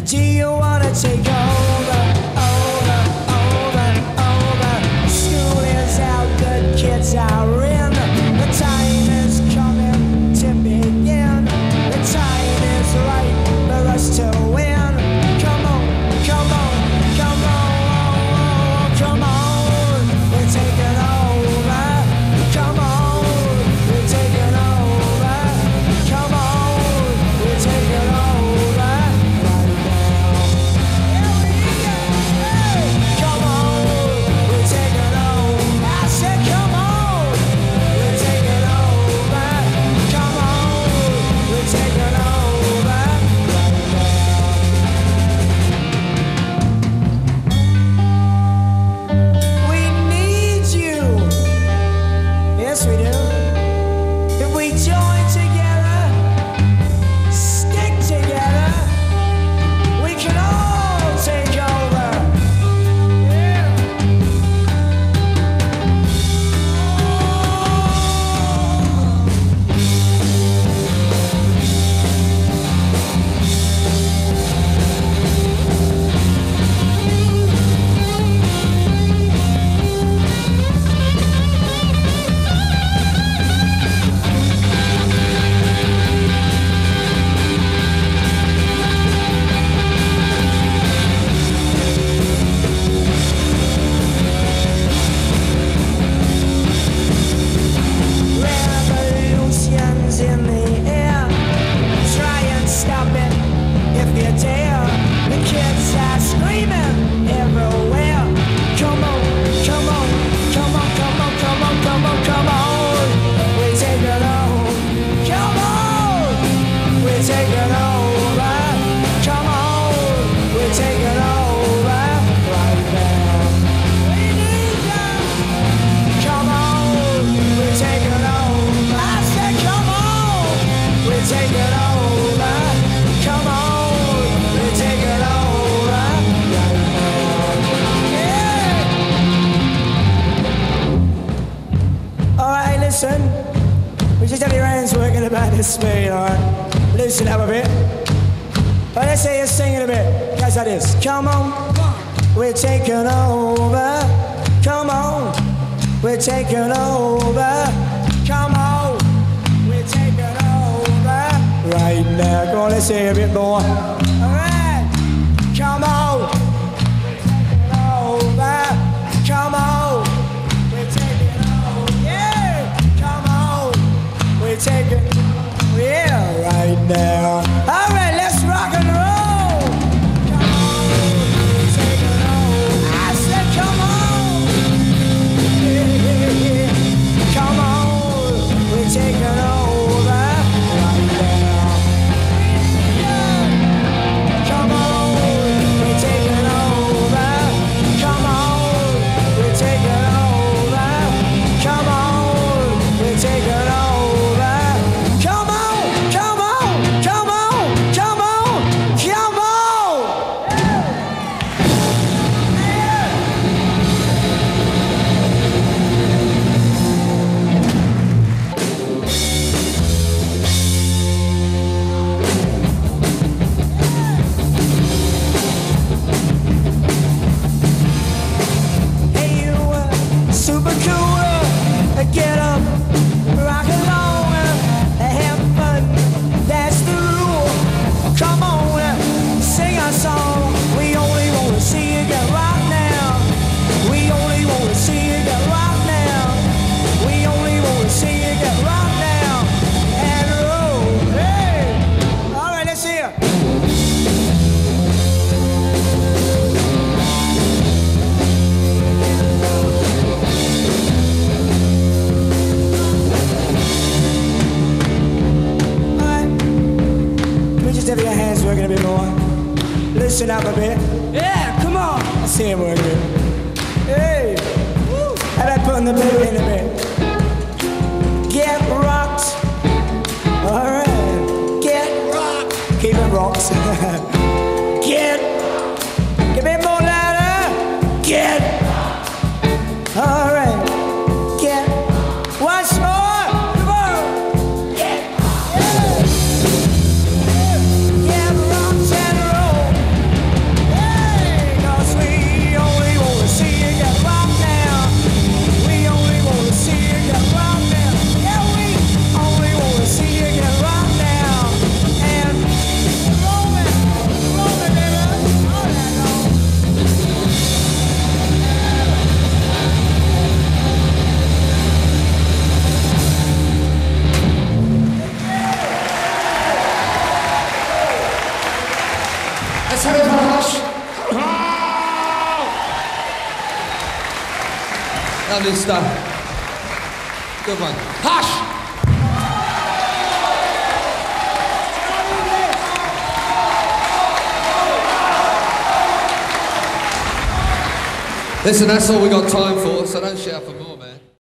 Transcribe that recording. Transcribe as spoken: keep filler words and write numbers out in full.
Do you wanna take over, over, over, over? School is out, good kids are in. The time is coming to begin. The time is right for us to win. Come on, come on, come on, come on. We're taking over. Come on, we're taking over. Come on, we're taking over. Speed, all right? Loosen up a bit. Well, let's say you're singing a bit. Guys, like this. Come on, we're taking over. Come on, we're taking over. Come on, we're taking over. Right now, go on, let's say a bit more. All right, come on, we're taking over. Come on, we're taking over. Yeah, come on, we're taking. Yeah, right now. All right, let's rock and roll. Come on, we're taking over. I said, come on. Yeah, yeah, yeah. Come on, we're taking over. Right now. Come on, we're taking over. Come on, we're taking over. Come on, we're taking over. Get up, rock along, have fun, that's the rule. Come on, sing our song. We only want to see you get rock now. We only want to see you get rock now. We only want to see you get rock now. And roll, hey. All right, let's hear. Have your hands working a bit more. Loosen up a bit. Yeah, come on. I see him working. Hey. Woo. How about putting the beat in a bit? Get rocked. All right. Get rocked. Keep it rocked. Get. Give me more louder. Get. All right. Get. Once more. Lovely stuff. Good one. Hush! Listen, that's all we got time for, so don't shout for more, man.